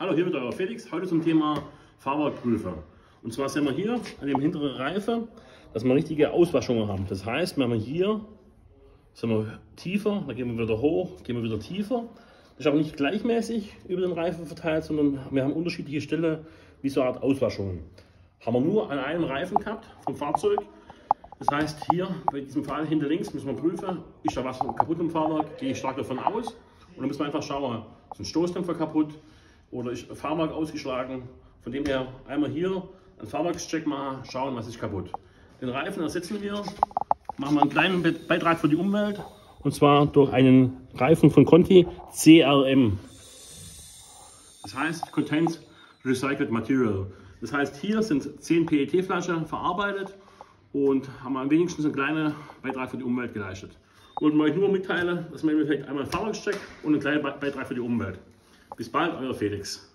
Hallo, hier wieder euer Felix. Heute zum Thema Fahrwerkprüfer. Und zwar sehen wir hier an dem hinteren Reifen, dass wir richtige Auswaschungen haben. Das heißt, wenn wir hier sind wir tiefer, dann gehen wir wieder hoch, gehen wir wieder tiefer. Das ist aber nicht gleichmäßig über den Reifen verteilt, sondern wir haben unterschiedliche Stellen wie so eine Art Auswaschungen. Haben wir nur an einem Reifen gehabt vom Fahrzeug. Das heißt, hier bei diesem Fall hinter links müssen wir prüfen, ist da was kaputt im Fahrwerk, gehe ich stark davon aus. Und dann müssen wir einfach schauen, ist ein Stoßdämpfer kaputt oder ist ein Fahrwerk ausgeschlagen. Von dem her einmal hier einen Fahrwerkscheck machen, schauen, was ist kaputt. Den Reifen ersetzen wir, machen wir einen kleinen Beitrag für die Umwelt. Und zwar durch einen Reifen von Conti CRM. Das heißt, Contains Recycled Material. Das heißt, hier sind 10 PET-Flaschen verarbeitet und haben am wenigstens einen kleinen Beitrag für die Umwelt geleistet. Und euch nur mitteilen, dass wir im Endeffekt einmal einen Fahrwerkscheck und einen kleinen Beitrag für die Umwelt. Bis bald, euer Felix.